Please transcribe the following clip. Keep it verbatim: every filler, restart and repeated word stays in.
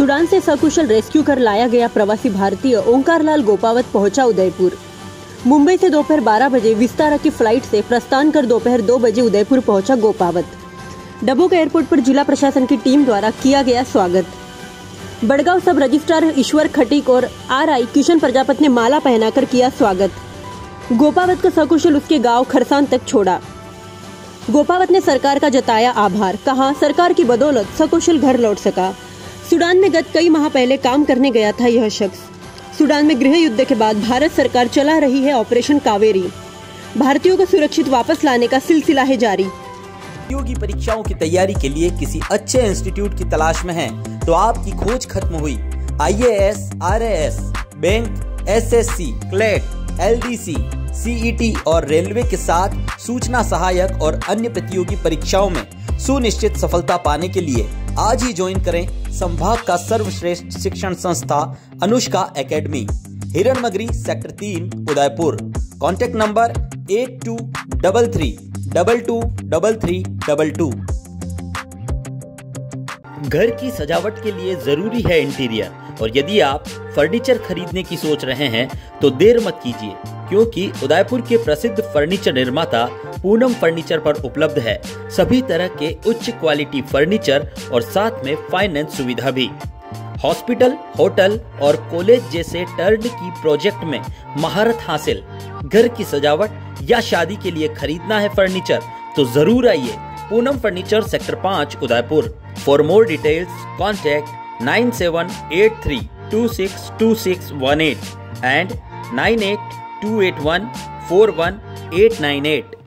Sudan से सकुशल rescue कर लाया गया प्रवासी भारतीय ओंकारलाल गोपावत पहुंचा उदयपुर। मुंबई से दोपहर बारह बजे विस्तारा की फ्लाइट से प्रस्थान कर दोपहर दो बजे उदयपुर पहुंचा गोपावत। डबोक एयरपोर्ट पर जिला प्रशासन की टीम द्वारा किया गया स्वागत। बड़गांव सब रजिस्ट्रार ईश्वर खटीक और आरआई किशन प्रजापति ने माला पहनाकर किया स्वागत। गोपावत को सकुशल उसके गांव खरसान तक छोड़ा। गोपावत ने सरकार का जताया आभार, कहा सरकार की बदौलत सकुशल घर लौट सका। सूडान में गत कई माह पहले काम करने गया था यह शख्स। सूडान में गृह युद्ध के बाद भारत सरकार चला रही है ऑपरेशन कावेरी। भारतीयों को सुरक्षित वापस लाने का सिलसिला है जारी। प्रतियोगी परीक्षाओं की तैयारी के लिए किसी अच्छे इंस्टीट्यूट की तलाश में हैं, तो आपकी खोज खत्म हुई। IAS, RAS, bank, SSC, CLAT, LDC, CET और रेलवे के साथ सूचना सहायक और अन्य प्रतियोगी परीक्षाओं में सुनिश्चित सफलता पाने के लिए आज ही ज्वाइन करें संभाग का सर्वश्रेष्ठ शिक्षण संस्था अनुष्का एकेडमी, हिरणमगरी सेक्टर तीन, Udaipur. Contact number eight two double three double two double three double two. घर की सजावट के लिए जरूरी है इंटीरियर, और यदि आप फर्नीचर खरीदने की सोच रहे हैं तो देर मत कीजिए, क्योंकि उदयपुर के प्रसिद्ध फर्नीचर निर्माता पूनम फर्नीचर पर उपलब्ध है सभी तरह के उच्च क्वालिटी फर्नीचर और साथ में फाइनेंस सुविधा भी। हॉस्पिटल, होटल और कॉलेज जैसे टर्नकी प्रोजेक्ट में महारत हासिल। घर की सजावट या शादी के लिए खरीदना है फर्नीचर तो जरूर आइए पूनम फर्नीचर सेक्टर पाँच, Udaipur. For more details contact nine seven eight three two six two six one eight and nine eight two eight one four one eight nine eight.